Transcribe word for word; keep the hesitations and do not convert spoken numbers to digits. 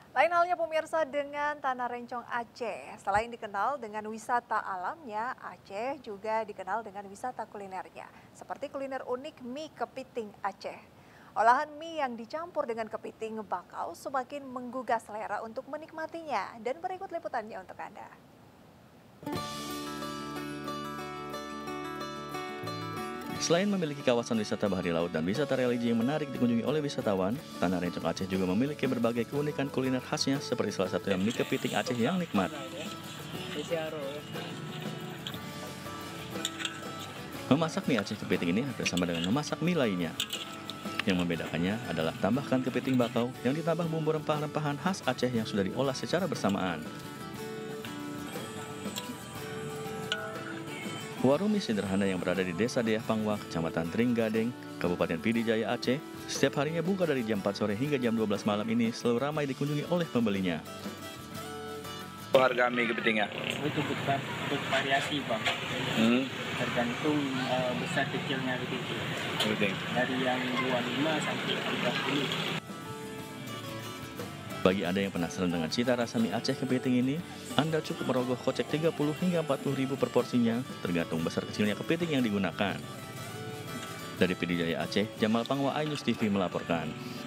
Lain halnya pemirsa dengan Tanah Rencong Aceh. Selain dikenal dengan wisata alamnya, Aceh juga dikenal dengan wisata kulinernya. Seperti kuliner unik mie kepiting Aceh. Olahan mie yang dicampur dengan kepiting bakau semakin menggugah selera untuk menikmatinya. Dan berikut liputannya untuk Anda. Selain memiliki kawasan wisata bahari laut dan wisata religi yang menarik dikunjungi oleh wisatawan, Tanah Rencong Aceh juga memiliki berbagai keunikan kuliner khasnya seperti salah satunya mie kepiting Aceh yang nikmat. Memasak mie Aceh kepiting ini hampir sama dengan memasak mie lainnya. Yang membedakannya adalah tambahkan kepiting bakau yang ditambah bumbu rempah-rempahan khas Aceh yang sudah diolah secara bersamaan. Warung mie sederhana yang berada di Desa Deah Pangwa, Kecamatan Tringgadeng, Kabupaten Pidi Jaya Aceh, setiap harinya buka dari jam empat sore hingga jam dua belas malam ini selalu ramai dikunjungi oleh pembelinya. Harga mie kepitingnya? Itu ber- bervariasi bang, Hmm, tergantung eh, besar kecilnya begitu. kepiting. Dari yang dua puluh lima sampai tiga puluh. Bagi Anda yang penasaran dengan cita rasa mie Aceh kepiting ini, Anda cukup merogoh kocek tiga puluh hingga empat puluh ribu per porsinya, tergantung besar kecilnya kepiting yang digunakan. Dari Pidi Jaya Aceh, Jamal Pangwa, iNews T V melaporkan.